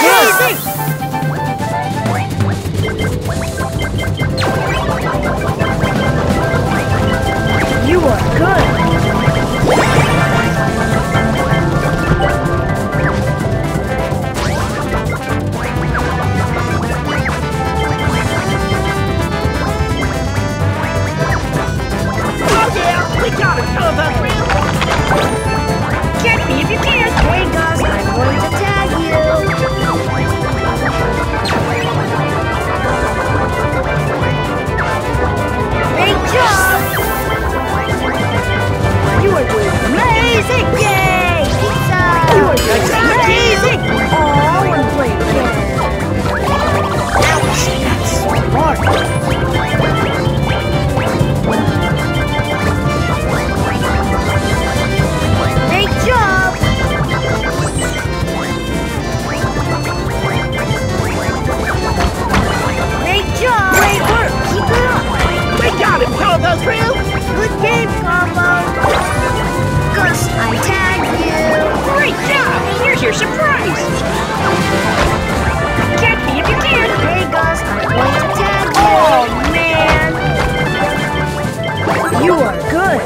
amazing! You are good! We got it, Turbo Grill! Catch me if you can! Hey Gus, I'm going to tag you! Great job! You are doing amazing! Yay! Pizza! You are doing amazing! Oh, one plate again! Ouch! That's smart! Great job! Great job! Great work! Keep it up! We got it, Turbo Grill! Good game, Combo! Gus, I tagged you! Great job! Here's your surprise! Catch me if you can! Hey, Gus, I'm going to tag you! Oh, man! You are good!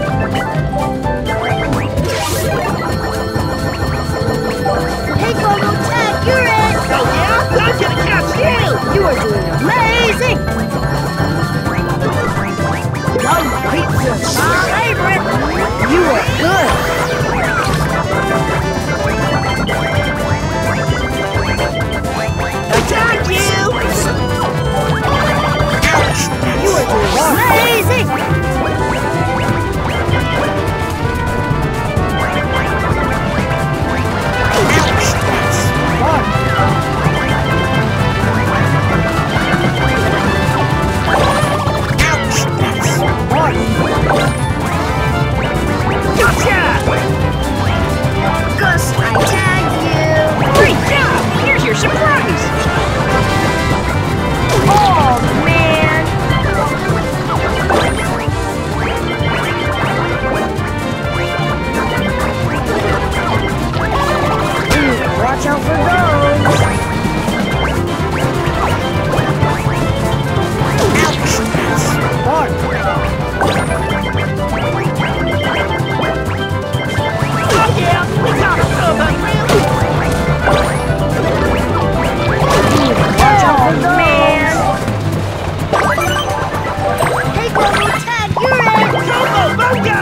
Hey, Combo, tag, you're in! Oh yeah? I'm gonna catch you! You are doing amazing! Yum pizza, my favorite! You are good! Attack you! Ouch! You are doing amazing! Ouch! That's smart! Ouch! That's smart! Gotcha! Gus, I tagged you! Great job! Here's your surprise! Oh, man! Watch out for those! Ouch! That's smart! Oh yeah! We got it, Turbo Grill! Watch out for those! Hey, Global Tag, you're in! Turbo Boga!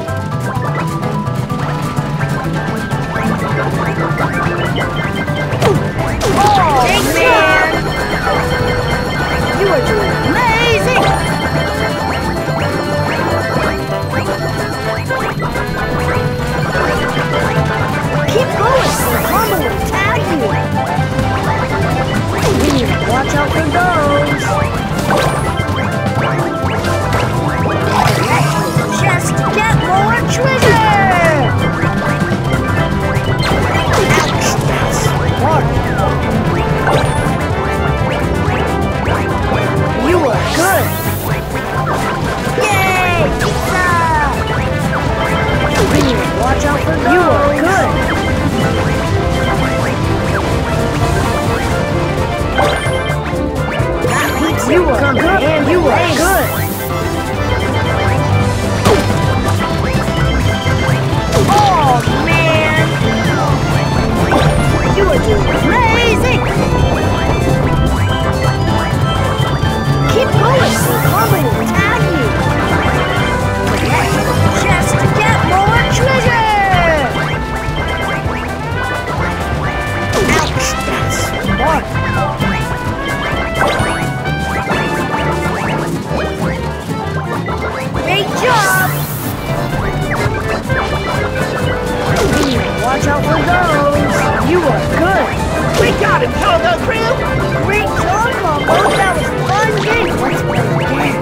Oh, man! You are doing amazing! Keep going, so Combo will tag you! We need to watch out for those! Just get more treasure! Ouch, that's smart! You are good! Yay! Pizza! We need to watch out for those! You are good! You are good! And you are good! Oh, man! You are doing amazing! Keep going, so Combo will tag you! Just to get more treasure! Ouch, that's smart! Great job! Watch out for those! You are good! We got it, Turbo Grill! Great job, Combo! That was a fun game! Let's play again!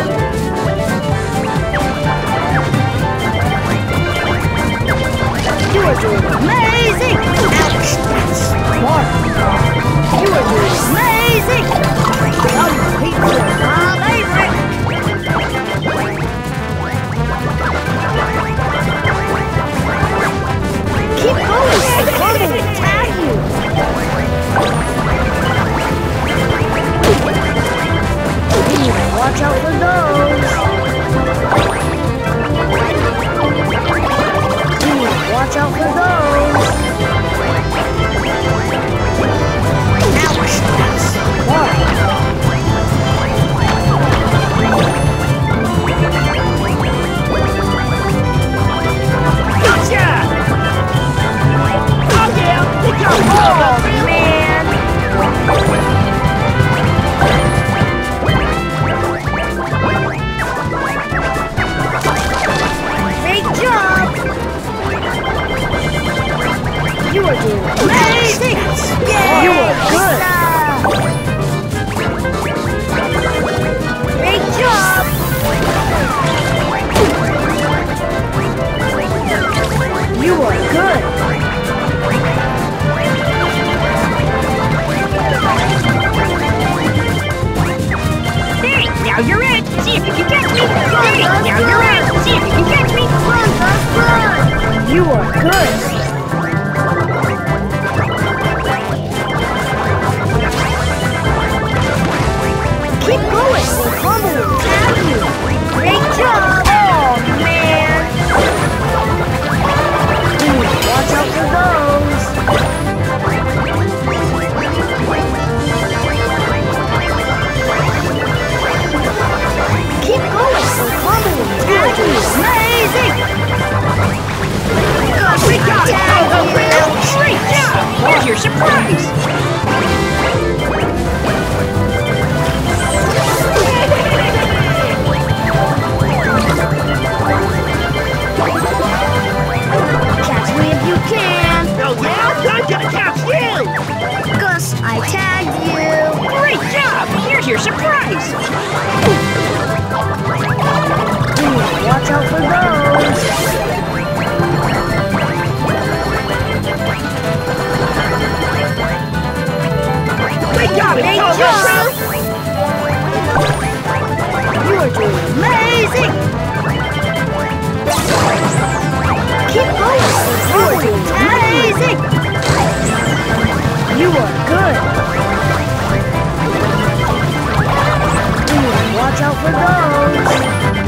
You are doing amazing! Ouch! That's smart! You are doing amazing! Yum pizza, my favorite! Keep going! The Combo will tag you! Watch out for those. Watch out for those. Ouch! That's smart. Gotcha! Oh yeah! They got it! Oh, man! Great job! You are doing amazing! You are good! Great job! You are good! Hey, now you're in! See if you can catch me! Hey, now you're in! See if you can catch me! Run, Gus, run! You are good! Keep going! We'll fumble and tap you! Great job! Oh, man! Watch out for those! Keep going! We'll fumble and tap you! Amazing! We got it! Turbo Thrill! Great job! Here's your surprise! Catch me if you can! Oh yeah? I'm gonna catch you! Gus, I tagged you! Great job! Here's your surprise! Watch out for those! We got it! Great Turbo job! Thrill! You are doing amazing! Keep going! You are doing amazing! You are good! Watch out for those!